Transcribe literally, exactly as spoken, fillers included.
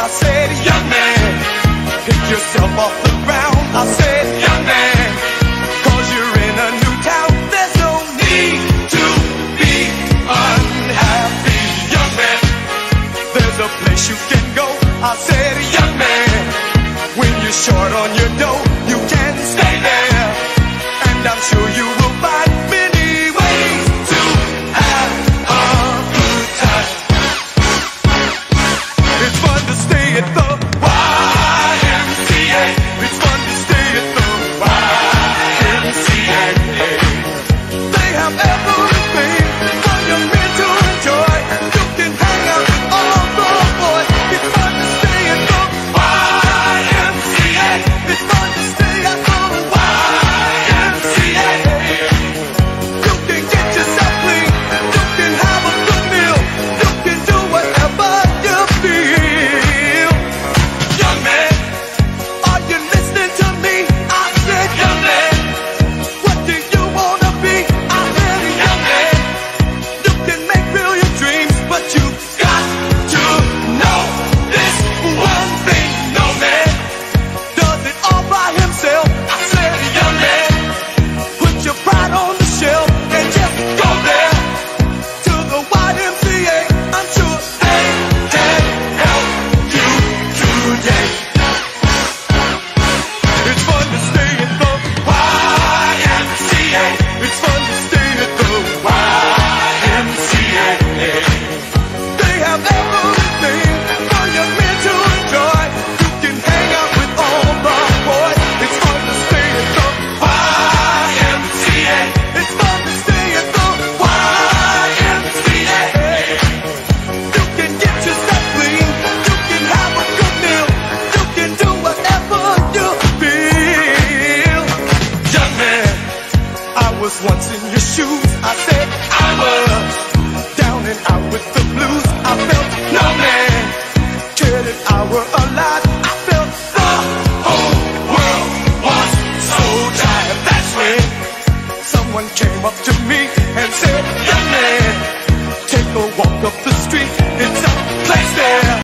I said, young man, pick yourself off the ground. I said, young man, cause you're in a new town. There's no need to be unhappy, young man. There's a place you can go. I said, young man, when you're short on your dough.